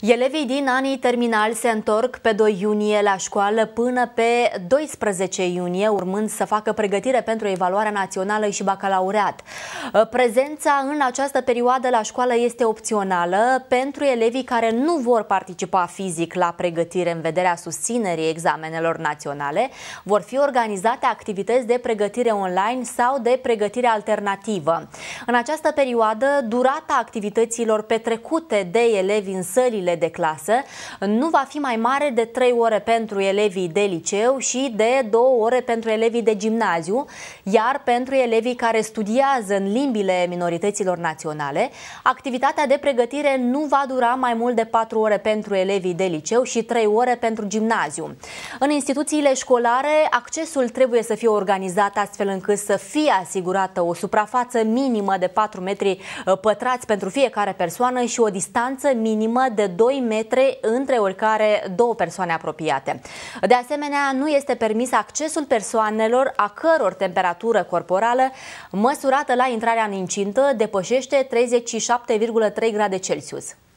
Elevii din anii terminali se întorc pe 2 iunie la școală până pe 12 iunie, urmând să facă pregătire pentru evaluarea națională și bacalaureat. Prezența în această perioadă la școală este opțională pentru elevii care nu vor participa fizic la pregătire în vederea susținerii examenelor naționale. Vor fi organizate activități de pregătire online sau de pregătire alternativă. În această perioadă, durata activităților petrecute de elevi în sălile de clasă nu va fi mai mare de 3 ore pentru elevii de liceu și de 2 ore pentru elevii de gimnaziu, iar pentru elevii care studiază în limbile minorităților naționale, activitatea de pregătire nu va dura mai mult de 4 ore pentru elevii de liceu și 3 ore pentru gimnaziu. În instituțiile școlare, accesul trebuie să fie organizat astfel încât să fie asigurată o suprafață minimă de 4 metri pătrați pentru fiecare persoană și o distanță minimă de 2 metri între oricare două persoane apropiate. De asemenea, nu este permis accesul persoanelor a căror temperatură corporală măsurată la intrarea în incintă depășește 37,3 grade Celsius.